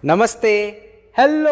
नमस्ते, हेलो।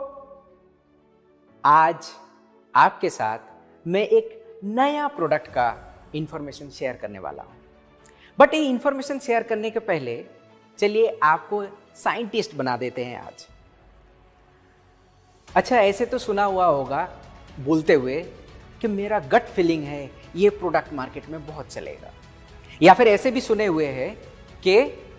आज आपके साथ मैं एक नया प्रोडक्ट का इंफॉर्मेशन शेयर करने वाला हूं। बट ये इंफॉर्मेशन शेयर करने के पहले चलिए आपको साइंटिस्ट बना देते हैं आज। अच्छा, ऐसे तो सुना हुआ होगा बोलते हुए कि मेरा गट फीलिंग है ये प्रोडक्ट मार्केट में बहुत चलेगा, या फिर ऐसे भी सुने हुए हैं कि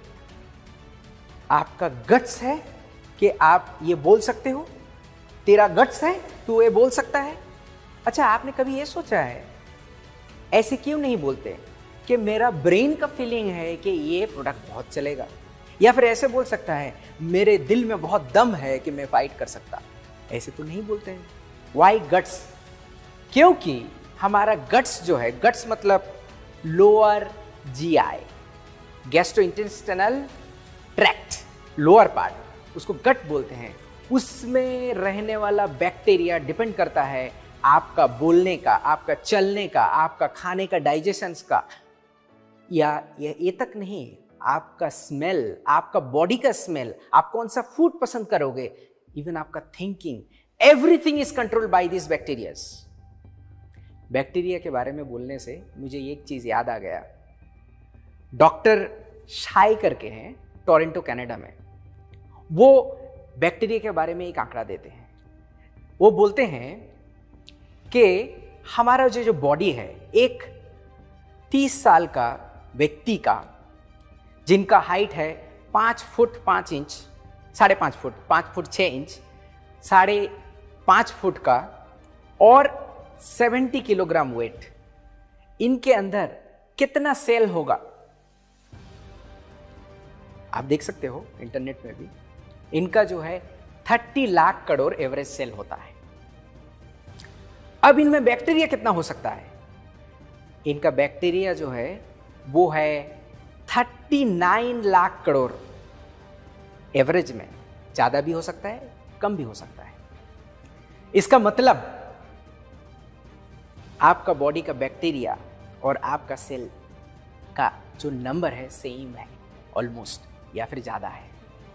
आपका गट्स है कि आप ये बोल सकते हो, तेरा गट्स है तू ये बोल सकता है। अच्छा, आपने कभी ये सोचा है ऐसे क्यों नहीं बोलते कि मेरा ब्रेन का फीलिंग है कि ये प्रोडक्ट बहुत चलेगा, या फिर ऐसे बोल सकता है मेरे दिल में बहुत दम है कि मैं फाइट कर सकता। ऐसे तो नहीं बोलते हैं। Why guts? क्योंकि हमारा गट्स जो है, गट्स मतलब lower GI, gastrointestinal tract, lower part, उसको गट बोलते हैं। उसमें रहने वाला बैक्टीरिया डिपेंड करता है आपका बोलने का, आपका चलने का, आपका खाने का, डाइजेशंस का, या ये तक नहीं, आपका स्मेल, आपका बॉडी का स्मेल, आप कौन सा फूड पसंद करोगे, इवन आपका thinking, everything is controlled by this bacterias. Bacteria के बारे में बोलने से मुझे एक चीज याद आ गया। डॉक्टर शाई करके हैं टोरंटो कनाडा में, वो बैक्टीरिया के बारे में एक आंकड़ा देते हैं। वो बोलते हैं कि हमारा जो बॉडी है, एक 30 साल का व्यक्ति का, जिनका हाइट है 5 foot 5 inch, 5.5 foot, 5 foot 6 inch, 5.5 foot का, और 70 किलोग्राम वेट, इनके अंदर कितना सेल होगा आप देख सकते हो इंटरनेट में भी। इनका जो है 30 लाख करोड़ एवरेज सेल होता है। अब इनमें बैक्टीरिया कितना हो सकता है? इनका बैक्टीरिया जो है वो है 39 लाख करोड़ एवरेज में। ज्यादा भी हो सकता है, कम भी हो सकता है। इसका मतलब आपका बॉडी का बैक्टीरिया और आपका सेल का जो नंबर है सेम है ऑलमोस्ट, या फिर ज्यादा है।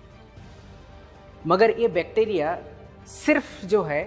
मगर ये बैक्टीरिया सिर्फ जो है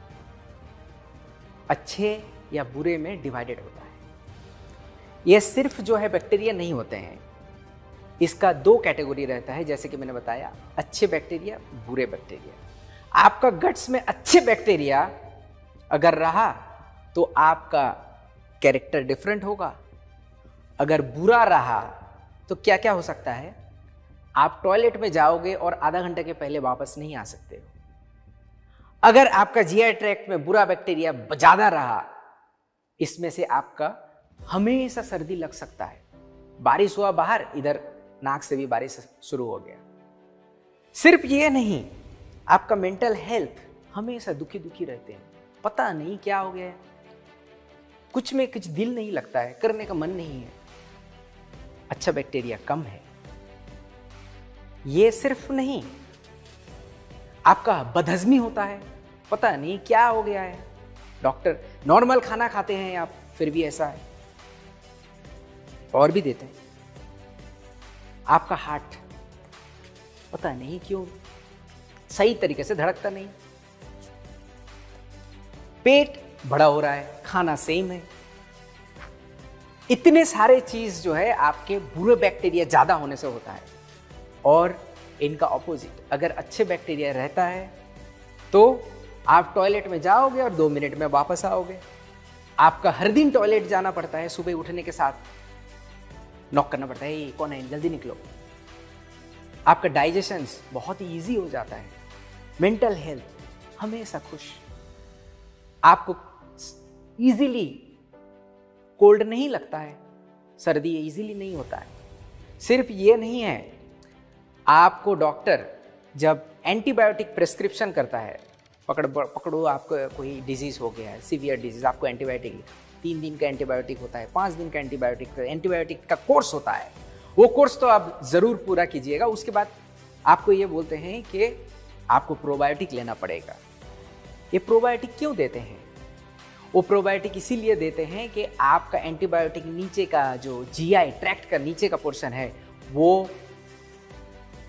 अच्छे या बुरे में डिवाइडेड होता है। ये सिर्फ जो है बैक्टीरिया नहीं होते हैं, इसका 2 कैटेगरी रहता है, जैसे कि मैंने बताया, अच्छे बैक्टीरिया, बुरे बैक्टीरिया। आपका गट्स में अच्छे बैक्टीरिया अगर रहा तो आपका कैरेक्टर डिफरेंट होगा। अगर बुरा रहा तो क्या क्या हो सकता है? आप टॉयलेट में जाओगे और आधा घंटे के पहले वापस नहीं आ सकते हो। अगर आपका जीआई ट्रैक्ट में बुरा बैक्टीरिया ज्यादा रहा, इसमें से आपका हमेशा सर्दी लग सकता है। बारिश हुआ बाहर, इधर नाक से भी बारिश शुरू हो गया। सिर्फ ये नहीं, आपका मेंटल हेल्थ हमेशा दुखी दुखी रहते हैं, पता नहीं क्या हो गया है, कुछ में कुछ दिल नहीं लगता है, करने का मन नहीं है। अच्छा बैक्टीरिया कम है। ये सिर्फ नहीं, आपका बदहजमी होता है, पता नहीं क्या हो गया है। डॉक्टर नॉर्मल खाना खाते हैं आप, फिर भी ऐसा है, और भी देते हैं। आपका हार्ट पता नहीं क्यों सही तरीके से धड़कता नहीं। पेट बड़ा हो रहा है, खाना सेम है। इतने सारे चीज जो है आपके बुरे बैक्टीरिया ज्यादा होने से होता है। और इनका ऑपोजिट, अगर अच्छे बैक्टीरिया रहता है तो आप टॉयलेट में जाओगे और 2 मिनट में वापस आओगे। आपका हर दिन टॉयलेट जाना पड़ता है, सुबह उठने के साथ नॉक करना पड़ता है, कौन है, जल्दी निकलो। आपका डाइजेशन बहुत ही ईजी हो जाता है। मेंटल हेल्थ हमेशा खुश। आपको इजीली कोल्ड नहीं लगता है, सर्दी इजीली नहीं होता है। सिर्फ ये नहीं है, आपको डॉक्टर जब एंटीबायोटिक प्रिस्क्रिप्शन करता है, पकड़ो आपको कोई डिजीज हो गया है, सीवियर डिजीज, आपको एंटीबायोटिक, 3 दिन का एंटीबायोटिक होता है, 5 दिन का एंटीबायोटिक का कोर्स होता है। वो कोर्स तो आप जरूर पूरा कीजिएगा। उसके बाद आपको ये बोलते हैं कि आपको प्रोबायोटिक लेना पड़ेगा। ये प्रोबायोटिक क्यों देते हैं? वो प्रोबायोटिक इसीलिए देते हैं कि आपका एंटीबायोटिक, नीचे का जो जीआई ट्रैक्ट का नीचे का पोर्शन है, वो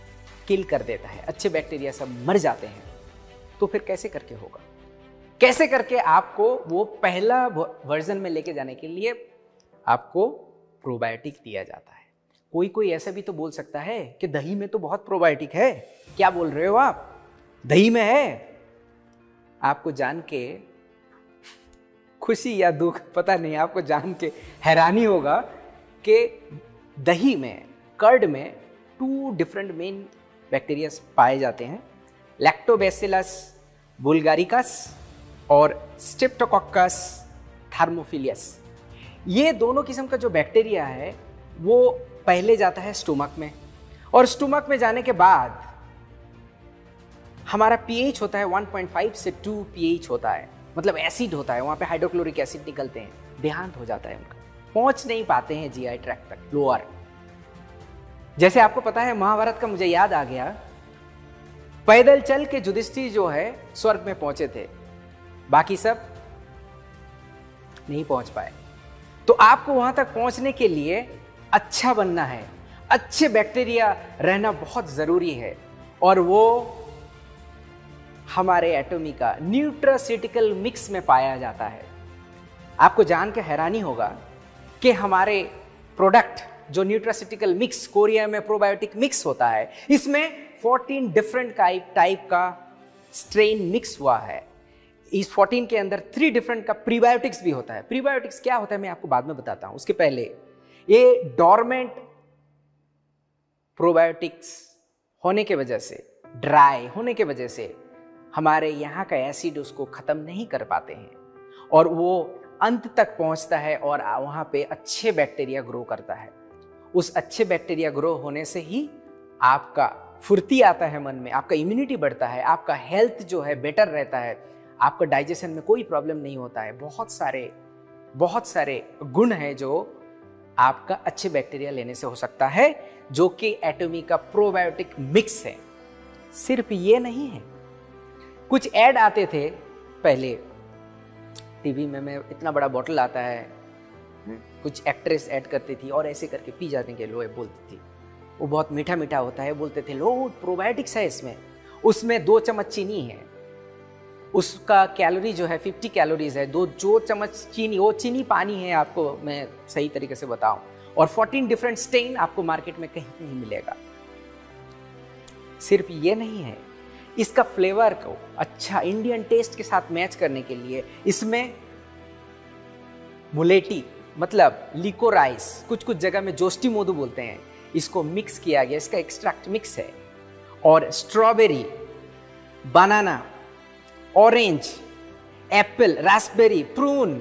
किल कर देता है, अच्छे बैक्टीरिया सब मर जाते हैं। तो फिर कैसे करके होगा? कैसे करके आपको वो पहला वर्जन में लेके जाने के लिए आपको प्रोबायोटिक दिया जाता है। कोई कोई ऐसा भी तो बोल सकता है कि दही में तो बहुत प्रोबायोटिक है। क्या बोल रहे हो आप, दही में है? आपको जान के खुशी या दुख पता नहीं, आपको जान के हैरानी होगा कि दही में, कर्ड में 2 डिफरेंट मेन बैक्टीरिया पाए जाते हैं, लैक्टोबैसिलस बुल्गारिकस और स्ट्रेप्टोकोकस थर्मोफिलियस। ये दोनों किस्म का जो बैक्टीरिया है वो पहले जाता है स्टोमक में, और स्टोमक में जाने के बाद हमारा पीएच होता है 1.5 से 2 पीएच होता है, मतलब एसिड होता है, वहां पे हाइड्रोक्लोरिक एसिड निकलते हैं, देहांत हो जाता है उनका, पहुंच नहीं पाते हैं जीआई ट्रैक्ट तक, लोअर। जैसे आपको पता है महाभारत का, मुझे याद आ गया, पैदल चल के युधिष्ठिर जो है स्वर्ग में पहुंचे थे, बाकी सब नहीं पहुंच पाए। तो आपको वहां तक पहुंचने के लिए अच्छा बनना है, अच्छे बैक्टीरिया रहना बहुत जरूरी है, और वो हमारे एटॉमी का न्यूट्रास्यूटिकल मिक्स में पाया जाता है। आपको जान के हैरानी होगा कि हमारे प्रोडक्ट जो न्यूट्रास्यूटिकल मिक्स, कोरिया में प्रोबायोटिक मिक्स होता है, इसमें 14 डिफरेंट टाइप का स्ट्रेन मिक्स हुआ है। इस 14 के अंदर 3 डिफरेंट का प्रीबायोटिक्स भी होता है। प्रीबायोटिक्स क्या होता है मैं आपको बाद में बताता हूं, उसके पहले ये डोरमेंट प्रोबायोटिक्स होने के वजह से, ड्राई होने के वजह से हमारे यहाँ का एसिड उसको खत्म नहीं कर पाते हैं, और वो अंत तक पहुंचता है और वहां पे अच्छे बैक्टीरिया ग्रो करता है। उस अच्छे बैक्टीरिया ग्रो होने से ही आपका फुर्ती आता है मन में, आपका इम्यूनिटी बढ़ता है, आपका हेल्थ जो है बेटर रहता है, आपका डाइजेशन में कोई प्रॉब्लम नहीं होता है। बहुत सारे गुण हैं जो आपका अच्छे बैक्टीरिया लेने से हो सकता है, जो कि एटॉमी का प्रोबायोटिक मिक्स है। सिर्फ ये नहीं है, कुछ ऐड आते थे पहले टीवी में, इतना बड़ा बोतल आता है, कुछ एक्ट्रेस ऐड करती थी और ऐसे करके पी जाने के लो बोलती थी, वो बहुत मीठा मीठा होता है, बोलते थे लो प्रोबायोटिक्स है इसमें। उसमें 2 चम्मच चीनी है, उसका कैलोरी जो है 50 कैलोरीज है, 2 चम्मच चीनी, वो चीनी पानी है, आपको मैं सही तरीके से बताऊं, और 14 डिफरेंट स्ट्रेन आपको मार्केट में कहीं नहीं मिलेगा। सिर्फ ये नहीं है, इसका फ्लेवर को अच्छा इंडियन टेस्ट के साथ मैच करने के लिए इसमें मुलेटी मतलब लिकोराइस, कुछ जगह में जोस्टी मोदू बोलते हैं, इसको मिक्स किया गया, इसका एक्सट्रैक्ट मिक्स है, और strawberry, banana, orange, apple, raspberry, prune,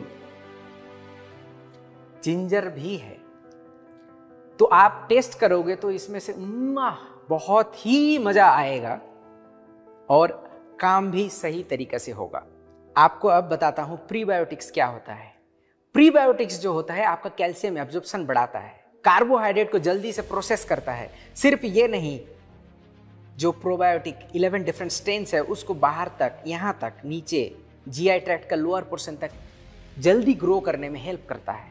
ginger भी है। तो आप टेस्ट करोगे तो इसमें से बहुत ही मजा आएगा और काम भी सही तरीके से होगा। आपको अब बताता हूं प्रीबायोटिक्स क्या होता है। प्रीबायोटिक्स जो होता है आपका कैल्शियम एब्जॉर्प्शन बढ़ाता है, कार्बोहाइड्रेट को जल्दी से प्रोसेस करता है। सिर्फ ये नहीं, जो प्रोबायोटिक 11 डिफरेंट स्ट्रेन्स है उसको बाहर तक, यहां तक नीचे जीआई ट्रैक्ट का लोअर पोर्शन तक जल्दी ग्रो करने में हेल्प करता है।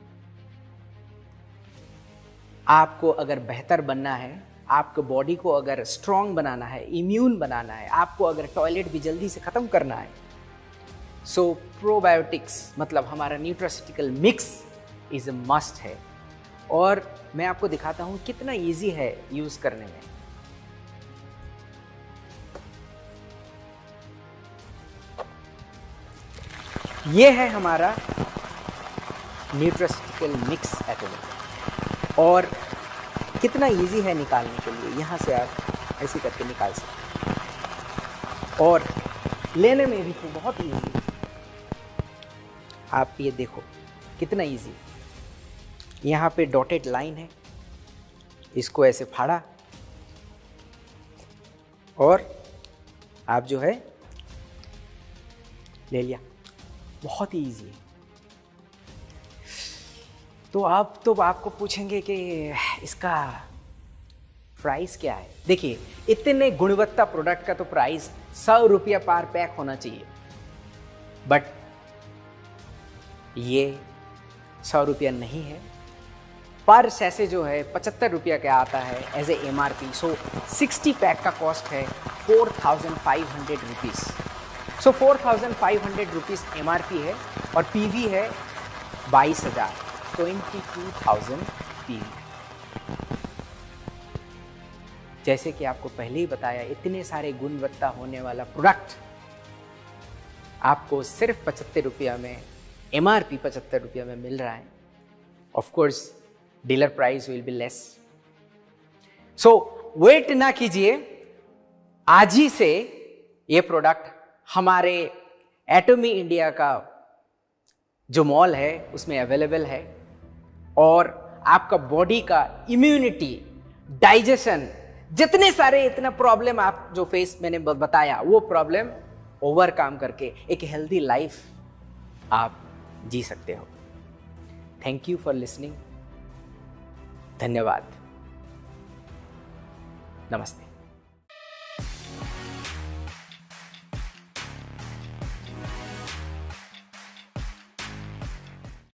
आपको अगर बेहतर बनना है, आपको बॉडी को अगर स्ट्रांग बनाना है, इम्यून बनाना है, आपको अगर टॉयलेट भी जल्दी से खत्म करना है, सो प्रोबायोटिक्स मतलब हमारा nutraceutical mix is a must है। और मैं आपको दिखाता हूं कितना इजी है यूज करने में। ये है हमारा न्यूट्रास्यूटिकल मिक्स एटॉमी, और कितना इजी है निकालने के लिए। यहाँ से आप ऐसे करके निकाल सकते हैं, और लेने में भी तो बहुत इजी। आप ये देखो कितना इजी। यहाँ पे डॉटेड लाइन है, इसको ऐसे फाड़ा और आप जो है ले लिया, बहुत ही इजी है। तो आप तो आपको पूछेंगे कि इसका प्राइस क्या है। देखिए, इतने गुणवत्ता प्रोडक्ट का तो प्राइस 100 रुपया पर पैक होना चाहिए, बट ये 100 रुपया नहीं है, पर सैसे जो है 75 रुपया का आता है as a MRP। So 60 pack का कॉस्ट है 4,500 रुपीज़। सो 4,500 रुपीज़ MRP है और PV है 22,000, 22,000 PV। जैसे कि आपको पहले ही बताया, इतने सारे गुणवत्ता होने वाला प्रोडक्ट आपको सिर्फ 75 रुपया में, MRP 75 रुपया में मिल रहा है। Of course dealer price will be less. So wait ना कीजिए, आज ही से ये प्रोडक्ट हमारे एटॉमी इंडिया का जो मॉल है उसमें अवेलेबल है और आपका बॉडी का इम्यूनिटी, डाइजेशन, जितने सारे इतना प्रॉब्लम आप जो फेस मैंने बताया, वो प्रॉब्लम ओवरकम करके एक हेल्दी लाइफ आप जी सकते हो। Thank you for listening. धन्यवाद। नमस्ते।